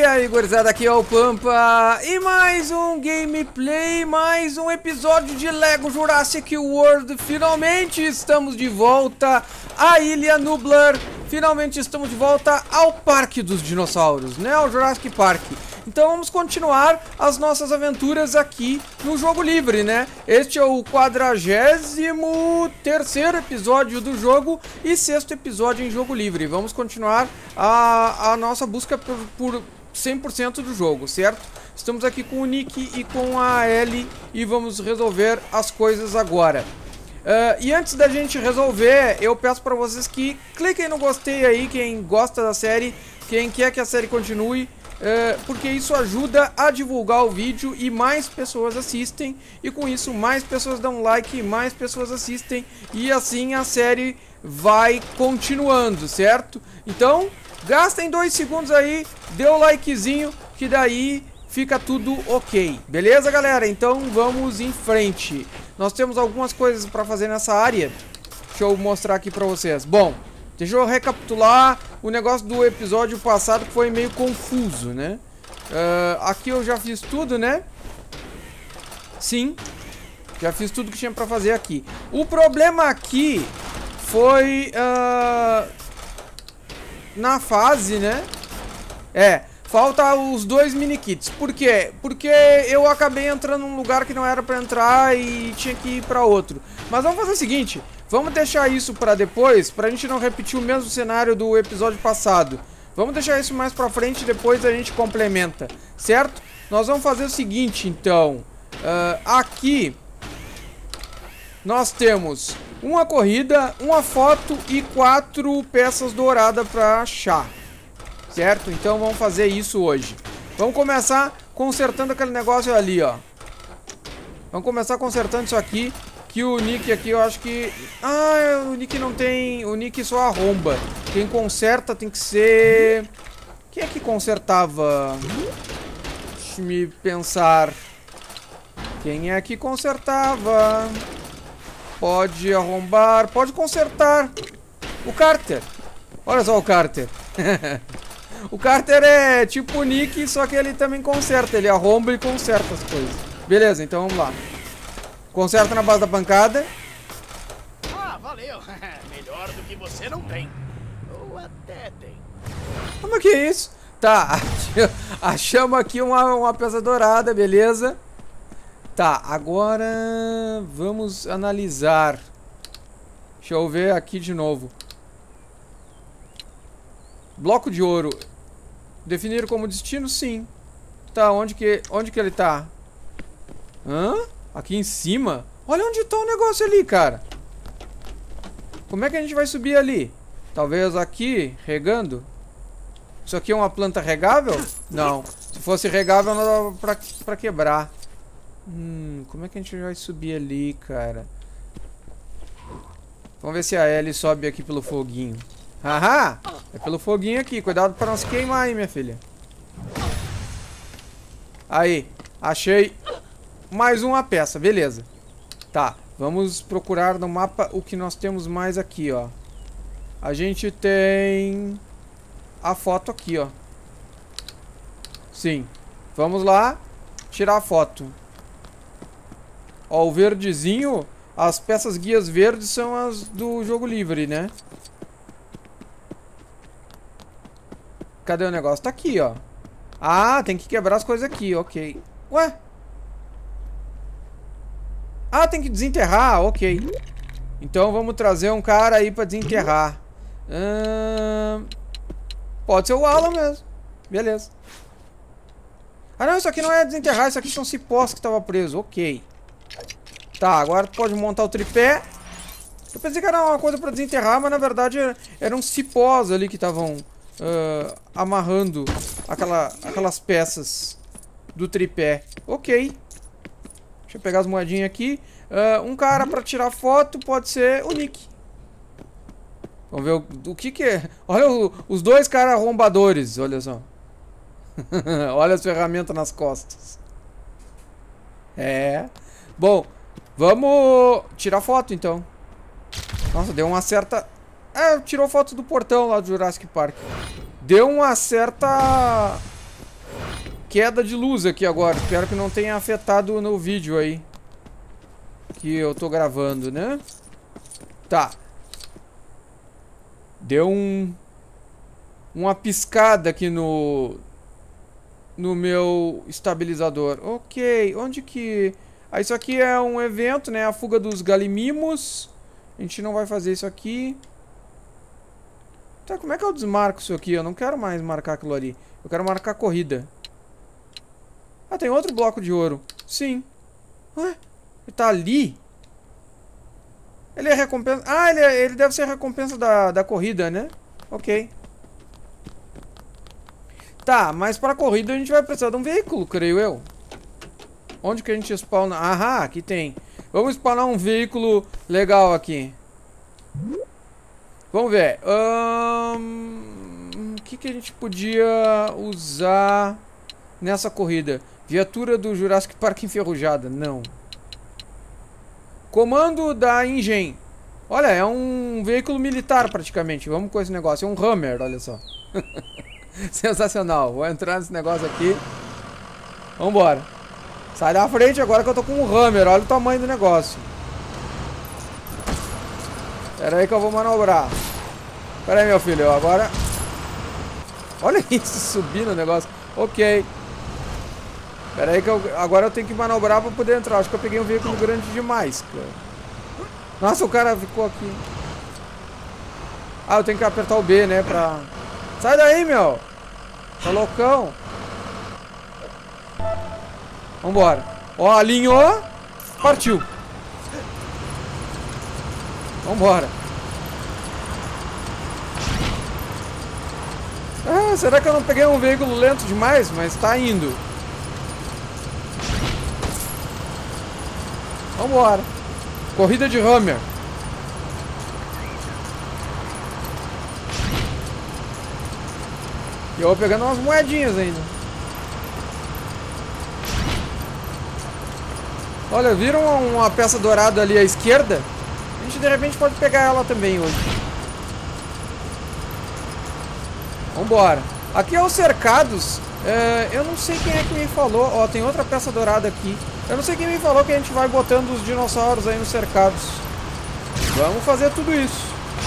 aí, gurizada, aqui é o Pampa e mais um gameplay, mais um episódio de Lego Jurassic World. Finalmente estamos de volta à Ilha Nublar, finalmente estamos de volta ao Parque dos Dinossauros, né, ao Jurassic Park. Então vamos continuar as nossas aventuras aqui no jogo livre, né? Este é o 43º episódio do jogo e 6º episódio em jogo livre. Vamos continuar a nossa busca por 100% do jogo, certo? Estamos aqui com o Nick e com a Ellie e vamos resolver as coisas agora. E antes da gente resolver, eu peço para vocês que cliquem no gostei aí, quem gosta da série, quem quer que a série continue. Porque isso ajuda a divulgar o vídeo e mais pessoas assistem, e com isso mais pessoas dão like e mais pessoas assistem, e assim a série vai continuando, certo? Então gastem 2 segundos aí, dê o likezinho, que daí fica tudo ok, beleza, galera? Então vamos em frente. Nós temos algumas coisas para fazer nessa área. Deixa eu mostrar aqui para vocês. Bom, deixa eu recapitular o negócio do episódio passado, que foi meio confuso, né? Aqui eu já fiz tudo, né? Sim, já fiz tudo que tinha pra fazer aqui. O problema aqui foi na fase, né? Falta os 2 mini-kits. Por quê? Porque eu acabei entrando num lugar que não era pra entrar e tinha que ir pra outro. Mas vamos fazer o seguinte, vamos deixar isso pra depois, pra gente não repetir o mesmo cenário do episódio passado. Vamos deixar isso mais pra frente e depois a gente complementa, certo? Nós vamos fazer o seguinte, então. Aqui nós temos uma corrida, uma foto e 4 peças douradas pra achar. Certo? Então vamos fazer isso hoje. Vamos começar consertando aquele negócio ali, ó. Vamos começar consertando isso aqui. Que o Nick aqui, eu acho que... o Nick não tem... O Nick só arromba. Quem conserta tem que ser... Quem é que consertava? Deixa-me pensar. Quem é que consertava? Pode arrombar. Pode consertar. O Carter. Olha só o Carter. O Carter é tipo o Nick, só que ele também conserta. Ele arromba e conserta as coisas. Beleza, então vamos lá. Conserta na base da pancada. Valeu. Melhor do que você não tem. Ou até tem. Como que é isso? Tá, achamos aqui uma peça dourada, beleza. Tá, agora vamos analisar. Deixa eu ver aqui de novo. Bloco de ouro. Definir como destino, sim. Tá, onde que ele tá? Aqui em cima? Olha onde tá o negócio ali, cara. Como é que a gente vai subir ali? Talvez aqui, regando? Isso aqui é uma planta regável? Não. Se fosse regável, não dava pra quebrar. Como é que a gente vai subir ali, cara? Vamos ver se a Ellie sobe aqui pelo foguinho. Ahá! É pelo foguinho aqui. Cuidado pra não se queimar aí, minha filha. Aí, achei mais uma peça, beleza. Tá, vamos procurar no mapa o que nós temos mais aqui, ó. A gente tem a foto aqui, ó. Sim. Vamos lá tirar a foto. Ó, o verdezinho, as peças guias verdes são as do jogo livre, né? Cadê o negócio? Tá aqui, ó. Ah, tem que quebrar as coisas aqui, ok. Ué? Ah, tem que desenterrar, ok. Então vamos trazer um cara aí pra desenterrar. Pode ser o Alan mesmo. Beleza. Ah não, isso aqui não é desenterrar, isso aqui são cipós que tava preso, ok. Tá, agora tu pode montar o tripé. Eu pensei que era uma coisa pra desenterrar, mas na verdade eram cipós ali que estavam amarrando aquelas peças do tripé. Ok. Deixa eu pegar as moedinhas aqui. Um cara pra tirar foto pode ser o Nick. Vamos ver o que é. Olha os 2 caras arrombadores, olha só. Olha as ferramentas nas costas. Bom, vamos tirar foto então. Nossa, deu uma certa... tirou foto do portão lá do Jurassic Park. Deu uma certa queda de luz aqui agora. Espero que não tenha afetado no vídeo aí que eu tô gravando, né? Tá. Deu uma piscada aqui no meu estabilizador. Ok, onde que... Ah, isso aqui é um evento, né? A fuga dos galimimos. A gente não vai fazer isso aqui. Tá, como é que eu desmarco isso aqui? Eu não quero mais marcar aquilo ali. Eu quero marcar a corrida. Ah, tem outro bloco de ouro. Sim. Ué? Ele tá ali? Ele é recompensa... Ah, ele deve ser a recompensa da corrida, né? Ok. Tá, mas pra corrida a gente vai precisar de um veículo, creio eu. Onde que a gente spawna? Aham, aqui tem. Vamos spawnar um veículo legal aqui. Vamos ver. O que a gente podia usar nessa corrida? Viatura do Jurassic Park enferrujada. Não. Comando da Engen. Olha, é um veículo militar praticamente. Vamos com esse negócio. É um Hammer, olha só. Sensacional. Vou entrar nesse negócio aqui. Vambora. Sai da frente agora que eu tô com um Hammer. Olha o tamanho do negócio. Pera aí que eu vou manobrar. Pera aí, meu filho. Agora... Olha isso, subir no negócio. Ok. Pera aí que agora eu tenho que manobrar pra poder entrar. Acho que eu peguei um veículo grande demais, cara. Nossa, o cara ficou aqui. Ah, eu tenho que apertar o B, né, pra... Sai daí, meu! Tá loucão? Vambora. Ó, alinhou. Partiu. Vambora. Ah, será que eu não peguei um veículo lento demais? Mas tá indo. Vambora. Corrida de Hammer. E eu vou pegando umas moedinhas ainda. Olha, viram uma peça dourada ali à esquerda? A gente de repente pode pegar ela também hoje. Vambora. Aqui é os cercados. Eu não sei quem é que me falou. Ó, tem outra peça dourada aqui. Eu não sei quem me falou que a gente vai botando os dinossauros aí nos cercados. Vamos fazer tudo isso.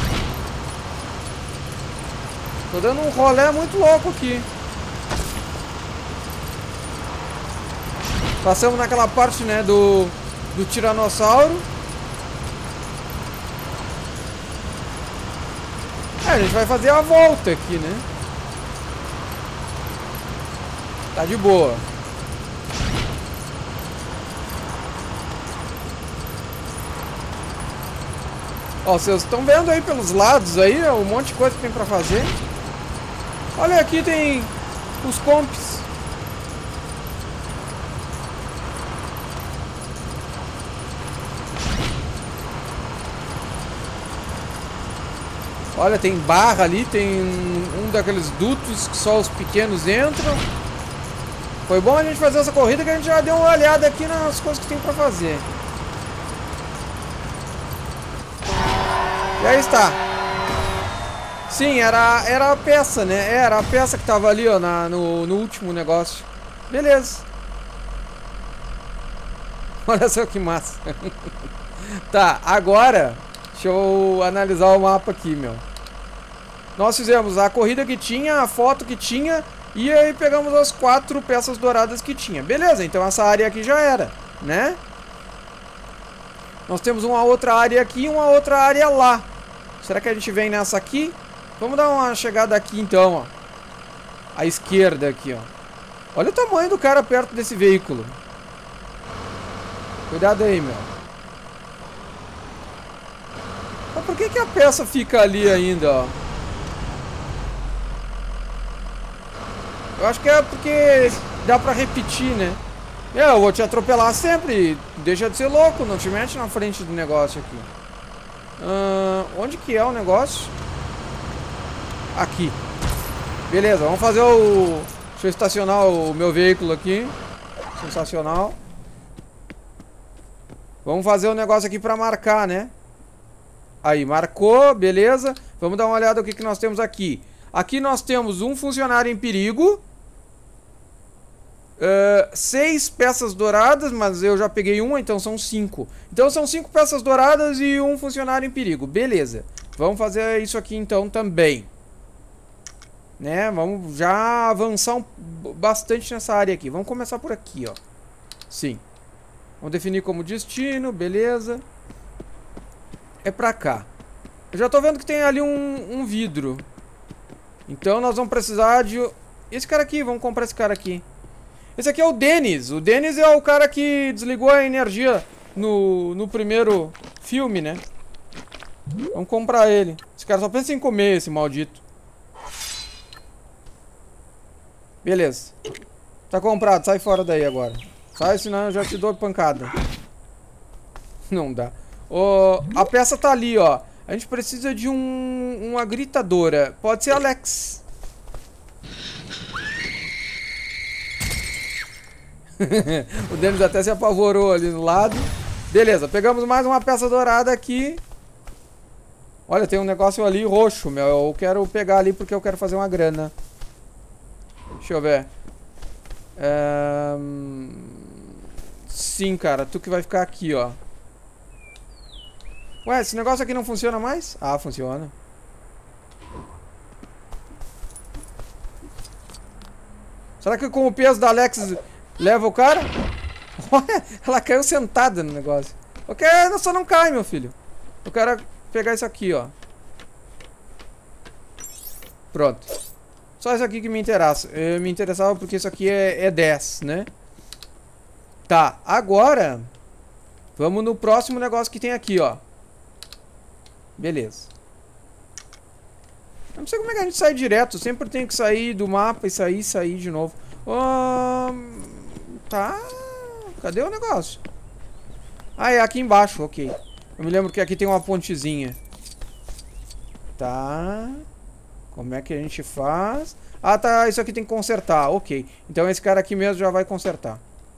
Tô dando um rolê muito louco aqui. Passamos naquela parte, né, do tiranossauro. A gente vai fazer a volta aqui, né? Tá de boa. Ó, vocês estão vendo aí pelos lados aí, um monte de coisa que tem pra fazer. Olha, aqui tem os comps. Olha, tem barra ali, tem um daqueles dutos que só os pequenos entram. Foi bom a gente fazer essa corrida que a gente já deu uma olhada aqui nas coisas que tem pra fazer. E aí está. Sim, era a peça, né? Era a peça que tava ali, ó, no último negócio. Beleza. Olha só que massa. Tá, agora deixa eu analisar o mapa aqui, meu. Nós fizemos a corrida que tinha, a foto que tinha, e aí pegamos as 4 peças douradas que tinha. Beleza, então essa área aqui já era, né? Nós temos uma outra área aqui e uma outra área lá. Será que a gente vem nessa aqui? Vamos dar uma chegada aqui então, ó. À esquerda aqui, ó. Olha o tamanho do cara perto desse veículo. Cuidado aí, meu. Mas por que a peça fica ali ainda, ó? Eu acho que é porque dá pra repetir, né? Eu vou te atropelar sempre. Deixa de ser louco, não te mete na frente do negócio aqui. Onde que é o negócio? Aqui. Beleza, vamos fazer o... Deixa eu estacionar o meu veículo aqui. Sensacional. Vamos fazer o negócio aqui pra marcar, né? Aí, marcou, beleza. Vamos dar uma olhada no que nós temos aqui. Aqui nós temos um funcionário em perigo. 6 peças douradas, mas eu já peguei uma, então são 5. Então são 5 peças douradas e um funcionário em perigo. Beleza. Vamos fazer isso aqui então também. Né? Vamos já avançar bastante nessa área aqui. Vamos começar por aqui, ó. Sim. Vamos definir como destino, beleza. É pra cá. Eu já tô vendo que tem ali um vidro. Então nós vamos precisar de... Esse cara aqui, vamos comprar esse cara aqui. Esse aqui é o Dennis. O Dennis é o cara que desligou a energia no primeiro filme, né? Vamos comprar ele. Esse cara só pensa em comer, esse maldito. Beleza. Tá comprado, sai fora daí agora. Sai, senão eu já te dou pancada. Não dá. A peça tá ali, ó. A gente precisa de uma gritadora. Pode ser Alex. O Dennis até se apavorou ali no lado. Beleza, pegamos mais uma peça dourada aqui. Olha, tem um negócio ali roxo, meu. Eu quero pegar ali porque eu quero fazer uma grana. Deixa eu ver. Sim, cara. Tu que vai ficar aqui, ó. Ué, esse negócio aqui não funciona mais? Ah, funciona. Será que com o peso da Alex leva o cara? Olha, ela caiu sentada no negócio. Ok, só não cai, meu filho. Eu quero pegar isso aqui, ó. Pronto. Só isso aqui que me interessa. Eu me interessava porque isso aqui é 10, né? Tá, agora vamos no próximo negócio que tem aqui, ó. Beleza. Eu não sei como é que a gente sai direto. Sempre tem que sair do mapa e sair de novo. Tá. Cadê o negócio? Ah, é aqui embaixo, ok. Eu me lembro que aqui tem uma pontezinha. Tá. Como é que a gente faz? Ah, tá. Isso aqui tem que consertar. Ok. Então esse cara aqui mesmo já vai consertar.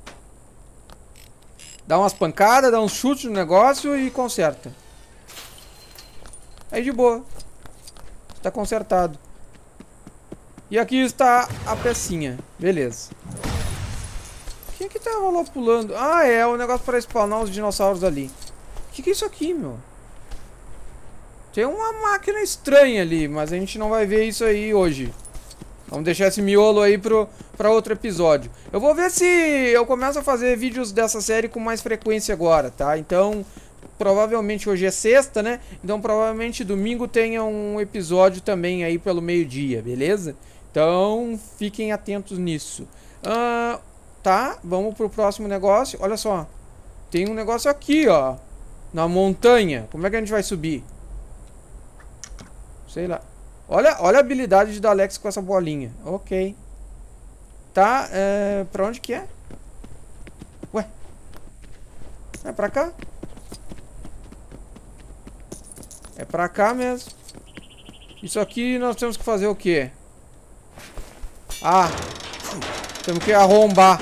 Dá umas pancadas, dá uns chutes no negócio e conserta. Aí de boa. Está consertado. E aqui está a pecinha. Beleza. Quem é que tava lá pulando? Ah, é o negócio para spawnar os dinossauros ali. O que é isso aqui, meu? Tem uma máquina estranha ali, mas a gente não vai ver isso aí hoje. Vamos deixar esse miolo aí para outro episódio. Eu vou ver se eu começo a fazer vídeos dessa série com mais frequência agora, tá? Então, provavelmente hoje é sexta, né? Então, provavelmente domingo tenha um episódio também aí pelo meio-dia, beleza? Então, fiquem atentos nisso. Tá, vamos pro próximo negócio. Olha só. Tem um negócio aqui, ó. Na montanha. Como é que a gente vai subir? Sei lá. Olha a habilidade da Alex com essa bolinha. Ok. Tá, pra onde que é? Ué. É pra cá? É pra cá mesmo. Isso aqui nós temos que fazer o quê? Ah. Temos que arrombar.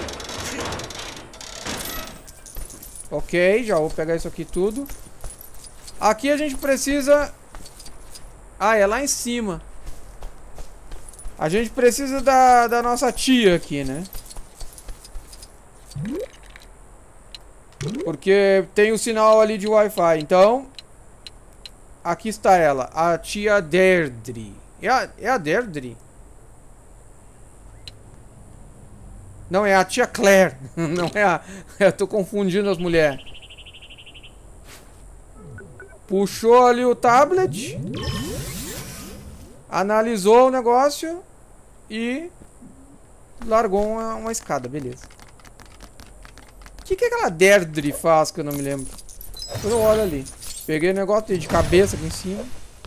Ok, já vou pegar isso aqui tudo. Aqui a gente precisa... Ah, é lá em cima. A gente precisa da nossa tia aqui, né? Porque tem o sinal ali de Wi-Fi. Então, aqui está ela. A tia Deirdre. É a Deirdre? Não, é a tia Claire. Não é a... Eu tô confundindo as mulheres. Puxou ali o tablet. Analisou o negócio. E largou uma escada, beleza. O que aquela Deirdre faz que eu não me lembro? Depois eu olho ali. Peguei o negócio de cabeça aqui em cima.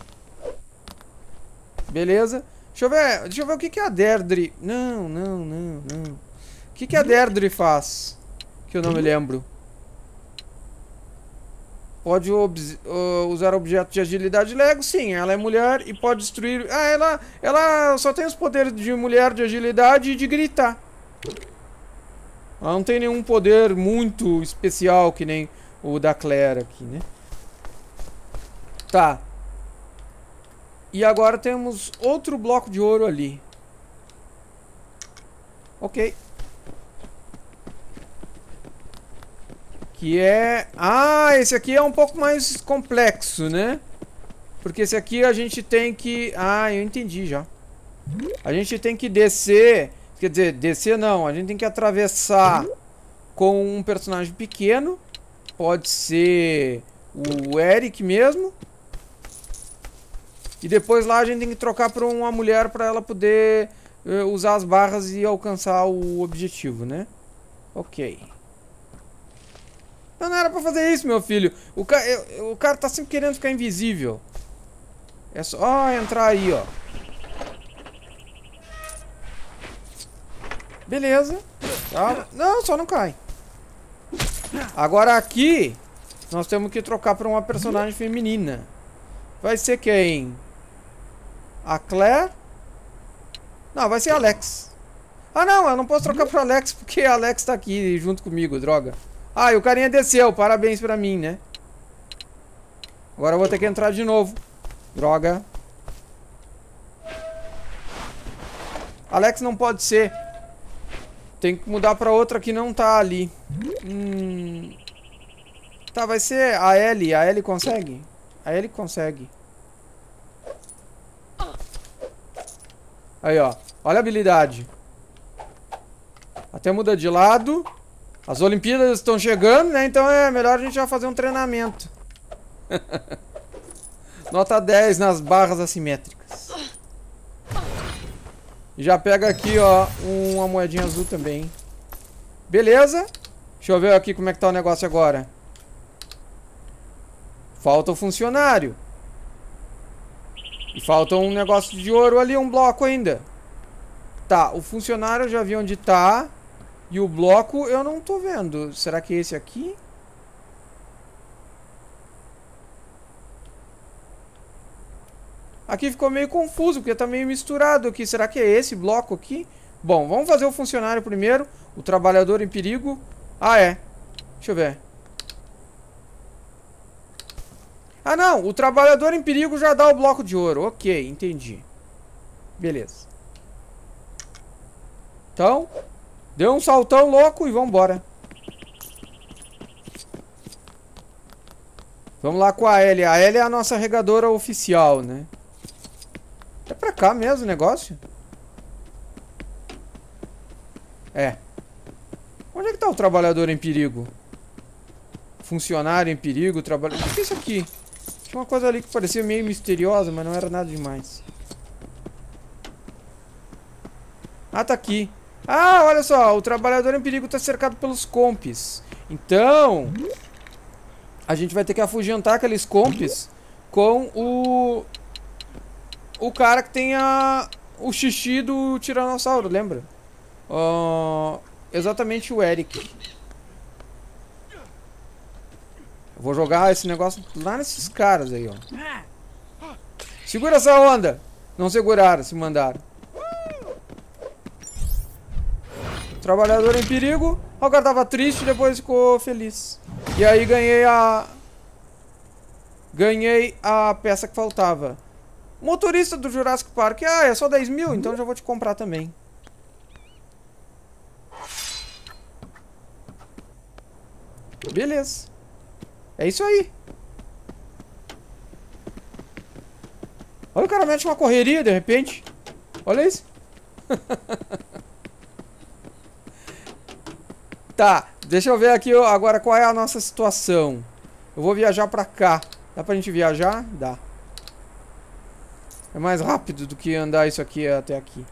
Beleza. Deixa eu ver o que a Deirdre... Não. O que a Deirdre faz? Que eu não me lembro. Pode usar objetos de agilidade Lego? Sim, ela é mulher e pode destruir... Ah, ela só tem os poderes de mulher, de agilidade e de gritar. Ela não tem nenhum poder muito especial que nem o da Claire aqui, né? Tá. E agora temos outro bloco de ouro ali. Ok. Que é... Ah, esse aqui é um pouco mais complexo, né? Porque esse aqui a gente tem que... Ah, eu entendi já. A gente tem que descer... Quer dizer, descer não. A gente tem que atravessar com um personagem pequeno. Pode ser o Eric mesmo. E depois lá a gente tem que trocar por uma mulher para ela poder usar as barras e alcançar o objetivo, né? Ok. Não era pra fazer isso, meu filho. O cara tá sempre querendo ficar invisível. É só entrar aí, ó. Beleza. Tá. Não, só não cai. Agora aqui, nós temos que trocar para uma personagem feminina. Vai ser quem? A Claire? Não, vai ser a Alex. Ah, não, eu não posso trocar para Alex porque a Alex tá aqui junto comigo, droga. Ah, e o carinha desceu, parabéns pra mim, né? Agora eu vou ter que entrar de novo. Droga. Alex não pode ser. Tem que mudar pra outra que não tá ali. Tá, vai ser a Ellie. A Ellie consegue? A Ellie consegue. Aí, ó. Olha a habilidade. Até muda de lado. As Olimpíadas estão chegando, né? Então é melhor a gente já fazer um treinamento. Nota 10 nas barras assimétricas. E já pega aqui, ó, uma moedinha azul também. Beleza. Deixa eu ver aqui como é que tá o negócio agora. Falta o funcionário. E falta um negócio de ouro ali, um bloco ainda. Tá, o funcionário eu já vi onde tá. E o bloco eu não tô vendo. Será que é esse aqui? Aqui ficou meio confuso, porque tá meio misturado aqui. Será que é esse bloco aqui? Bom, vamos fazer o funcionário primeiro. O trabalhador em perigo. Ah, é. Deixa eu ver. Ah, não. O trabalhador em perigo já dá o bloco de ouro. Ok, entendi. Beleza. Então, deu um saltão louco e vambora. Vamos lá com a Ellie. A Ellie é a nossa regadora oficial, né? É pra cá mesmo o negócio? É. Onde é que tá o trabalhador em perigo? Funcionário em perigo, trabalhador... O que é isso aqui? Tinha uma coisa ali que parecia meio misteriosa, mas não era nada demais. Ah, tá aqui. Ah, olha só, o trabalhador em perigo tá cercado pelos compis. Então, a gente vai ter que afugentar aqueles compis com o cara que tem o xixi do tiranossauro, lembra? Exatamente o Eric. Eu vou jogar esse negócio lá nesses caras aí, ó. Segura essa onda. Não seguraram, se mandaram. Trabalhador em perigo. O cara tava triste e depois ficou feliz. E aí ganhei a peça que faltava. Motorista do Jurassic Park. Ah, é só 10 mil, então já vou te comprar também. Beleza. É isso aí. Olha, o cara mete uma correria de repente. Olha isso. Tá, deixa eu ver aqui agora qual é a nossa situação. Eu vou viajar pra cá. Dá pra gente viajar? Dá. É mais rápido do que andar isso aqui até aqui.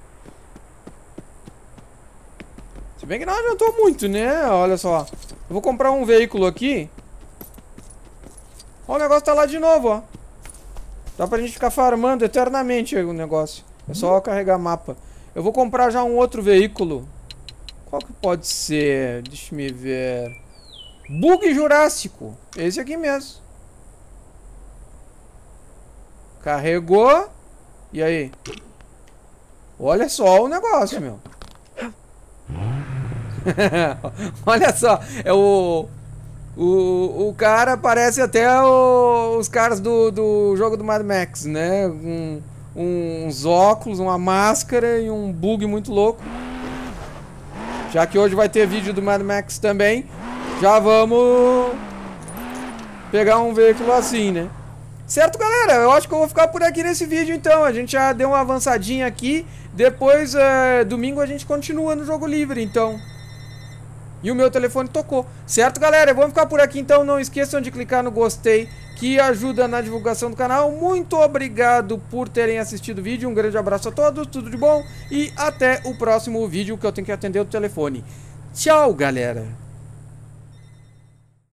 Se bem que não adiantou muito, né? Olha só. Eu vou comprar um veículo aqui. Ó, o negócio tá lá de novo, ó. Dá pra gente ficar farmando eternamente o negócio. É só carregar mapa. Eu vou comprar já um outro veículo. Qual que pode ser? Deixa me ver. Bug Jurássico. Esse aqui mesmo. Carregou. E aí? Olha só o negócio, meu. Olha só. É o cara parece até os caras do jogo do Mad Max, né? Uns óculos, uma máscara e um bug muito louco. Já que hoje vai ter vídeo do Mad Max também. já vamos pegar um veículo assim, né? Certo, galera? Eu acho que eu vou ficar por aqui nesse vídeo, então. A gente já deu uma avançadinha aqui. Depois, domingo, a gente continua no jogo livre, então. E o meu telefone tocou. Certo, galera? Vamos ficar por aqui, então. Não esqueçam de clicar no gostei, que ajuda na divulgação do canal. Muito obrigado por terem assistido o vídeo. Um grande abraço a todos, tudo de bom. E até o próximo vídeo, que eu tenho que atender o telefone. Tchau, galera!